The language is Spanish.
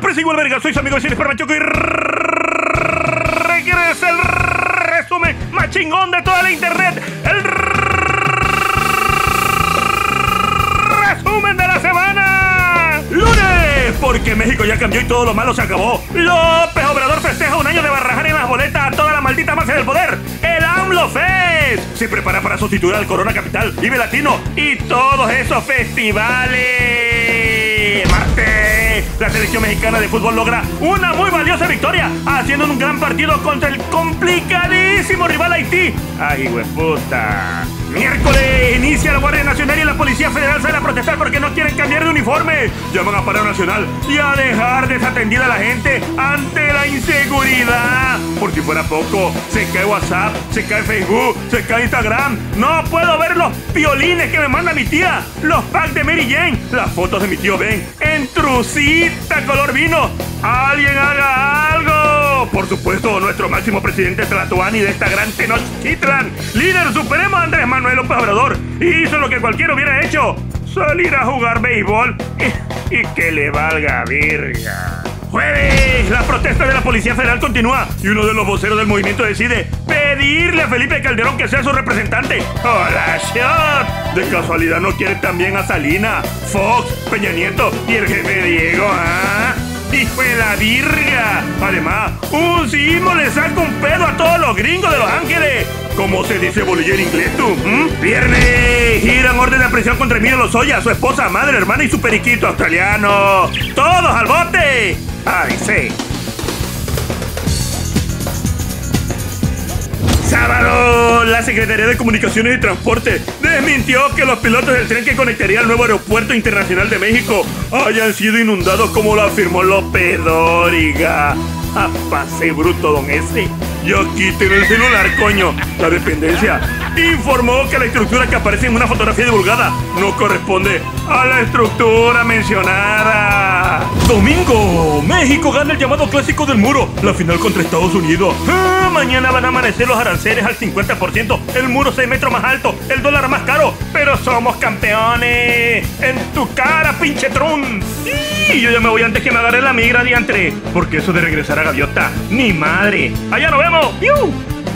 sorpresa igual verga, soy su amigo vecino Espermachoco y regresa el resumen más chingón de toda la internet. El resumen de la semana. Lunes, porque México ya cambió y todo lo malo se acabó. López Obrador festeja un año de barrajar en las boletas a toda la maldita mafia del poder. El AMLO Fest se prepara para sustituir al Corona Capital, Vive Latino y todos esos festivales. Martes, la selección mexicana de fútbol logra una muy valiosa victoria, haciendo un gran partido contra el complicadísimo rival Haití. ¡Ay, hueputa! Miércoles, inicia la Guardia Nacional y la Policía Federal sale a protestar porque no quieren cambiar de uniforme. Llaman a paro nacional y a dejar desatendida a la gente ante la inseguridad. Por si fuera poco, se cae WhatsApp, se cae Facebook, se cae Instagram. No puedo ver los piolines que me manda mi tía, los packs de Mary Jane, las fotos de mi tío Ben en trucita color vino. ¡Alguien haga algo! Por supuesto, nuestro máximo presidente Tlatoani de esta gran Tenochtitlan, líder supremo Andrés Manuel López Obrador, hizo lo que cualquiera hubiera hecho: salir a jugar béisbol y que le valga verga. Jueves, la protesta de la Policía Federal continúa y uno de los voceros del movimiento decide pedirle a Felipe Calderón que sea su representante. ¡Hola, shot! De casualidad no quiere también a Salinas, Fox, Peña Nieto y el jefe Diego, ¿ah? ¡Hijo de la virga! Además, un sismo le saca un pedo a todos los gringos de Los Ángeles. ¿Cómo se dice bolillo en inglés, tú? Viernes, giran orden de aprehensión contra Emilio Lozoya, su esposa, madre, hermana y su periquito australiano. ¡Todos al bote! ¡Ay, sí! Sábado, la Secretaría de Comunicaciones y Transporte desmintió que los pilotos del tren que conectaría al nuevo aeropuerto internacional de México hayan sido inundados como lo afirmó López Dóriga. ¡A pase bruto, don ese! Ya quiten el celular, coño. La dependencia informó que la estructura que aparece en una fotografía divulgada no corresponde a la estructura mencionada. Domingo, México gana el llamado Clásico del Muro, la final contra Estados Unidos. Mañana van a amanecer los aranceles al 50%, el muro 6 metros más alto, el dólar más caro, pero somos campeones. En tu cara, pinche Trump. Y yo ya me voy antes que me agarre la migra, diantre, porque eso de regresar a Gaviota, ni madre. Allá nos vemos. ¡Piu!